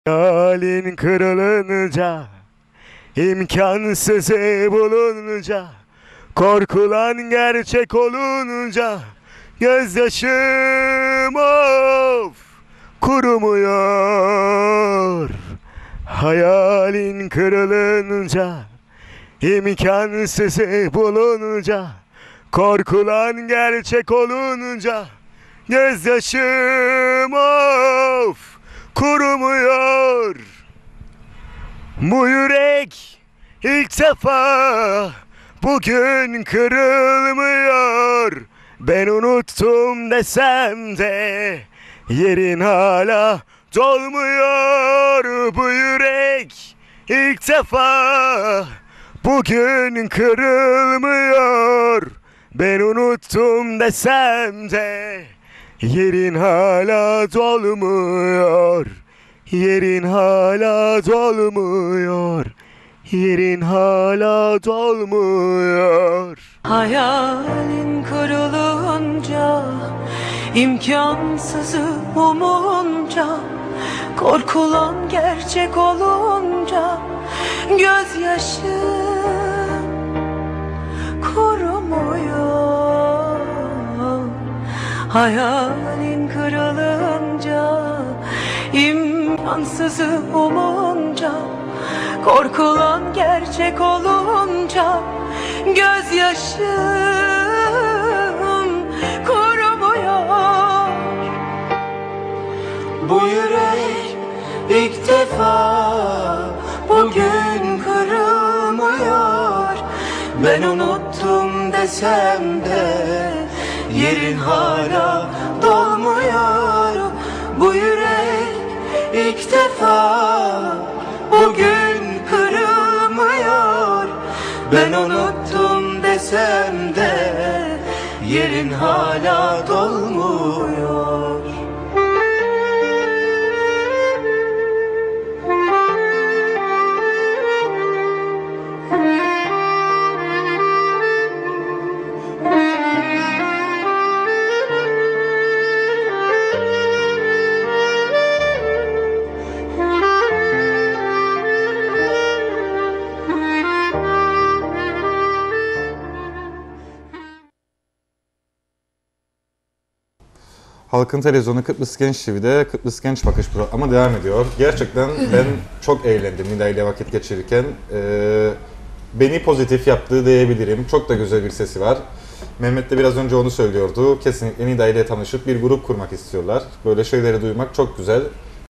Hayalin kırılınca, imkansızı bulunca, korkulan gerçek olunca, gözyaşım of kurumuyor. Hayalin kırılınca, imkansızı bulunca, korkulan gerçek olunca, gözyaşım of kurumuyor. Bu yürek ilk defa bugün kırılmıyor. Ben unuttum desem de yerin hala dolmuyor. Bu yürek ilk defa bugün kırılmıyor. Ben unuttum desem de yerin hala dolmuyor. Yerin hala dolmuyor. Yerin hala dolmuyor. Hayalin kırılınca, imkansızı umunca, korkulan gerçek olunca, gözyaşım kurumuyor. Hayalin kırılınca, imkansızı umunca, korkulan gerçek olunca, gözyaşım kurumuyor. Bu yürek ilk defa bugün kırılmıyor. Ben unuttum desem de yerin hala dolmuyor. Bu yürek ilk defa bugün kırılmıyor. Ben unuttum desem de yerin hala dolmuyor. Halkın Televizyonu Kıbrıs Genç TV'de Kıbrıs Genç Bakış programı devam ediyor. Gerçekten ben çok eğlendim Nida ile vakit geçirirken. Beni pozitif yaptığı diyebilirim. Çok da güzel bir sesi var. Mehmet de biraz önce onu söylüyordu. Kesinlikle Nida ile tanışıp bir grup kurmak istiyorlar. Böyle şeyleri duymak çok güzel.